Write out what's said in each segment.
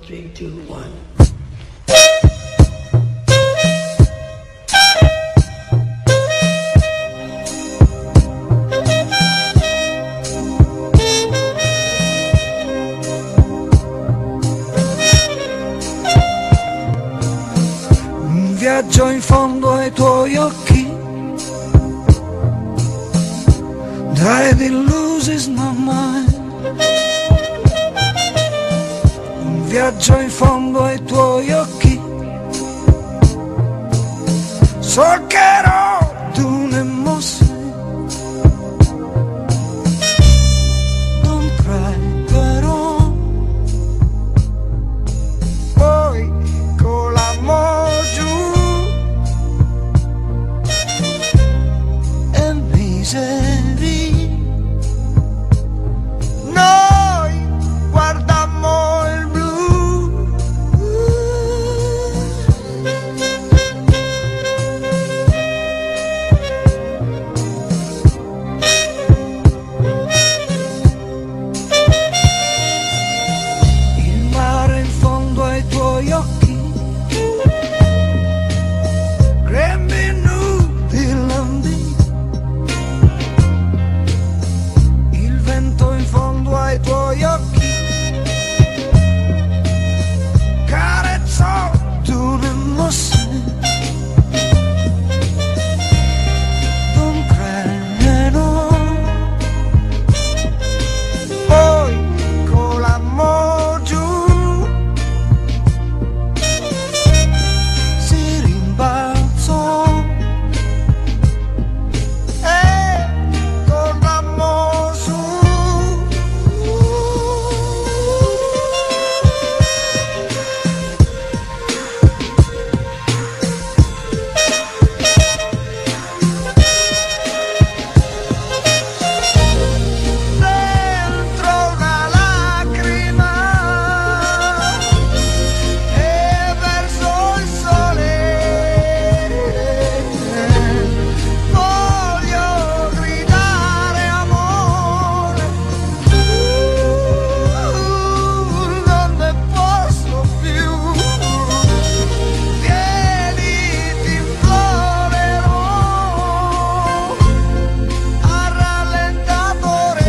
3, 2, 1. Un viaggio in fondo ai tuoi occhi, died illusions not mine. Un viaggio in fondo ai tuoi occhi, solcherò dune mosse. Don't cry però, poi con l'amore giù e miseri noi guardammo il blu. Il mare in fondo ai tuoi occhi, grembi nudi lambi. Il vento in fondo ai tuoi occhi, carezzò dune mosse. Don't cry no, poi con l'amore giù si rimbalzò e tornammo su. Dentro una lacrima e verso il sole voglio gridare amore, non ne posso più. Vieni, ti implorerò a rallentatore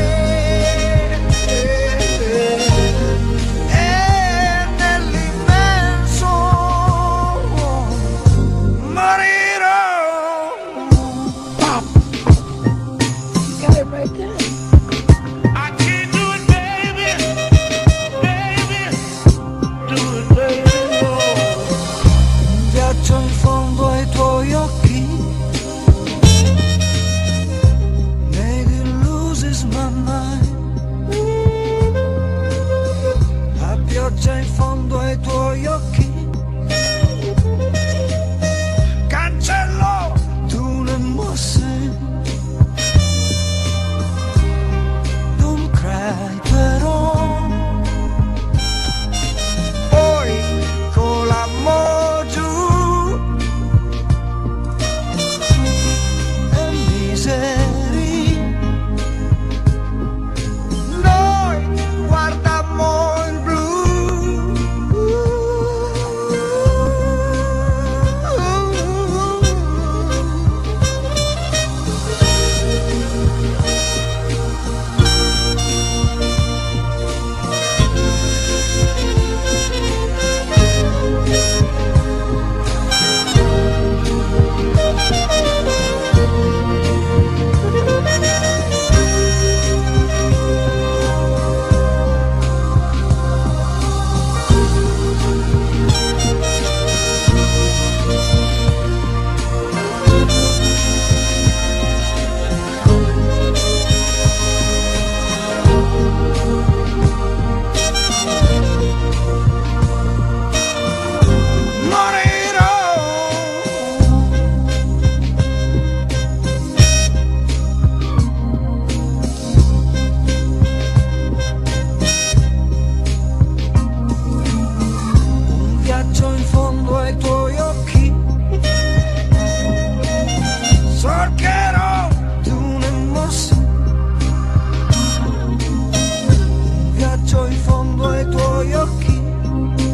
e nell'immenso morirò. Got it right there. I can't do it, baby, baby, do it, baby. Un viaggio in fondo ai tuoi occhi, made illusions my mind. La pioggia in fondo ai tuoi occhi, cancellò dune mosse. Don't cry però, poi con l'amore giù e miseri noi guardammo il blu. in fondo ai tuoi occhi